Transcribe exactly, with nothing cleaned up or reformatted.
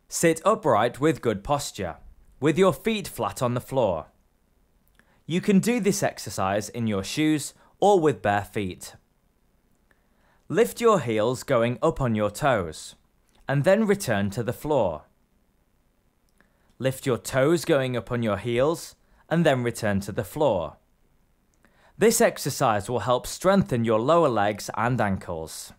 Sit upright with good posture, with your feet flat on the floor. You can do this exercise in your shoes or with bare feet. Lift your heels going up on your toes, and then return to the floor. Lift your toes going up on your heels, and then return to the floor. This exercise will help strengthen your lower legs and ankles.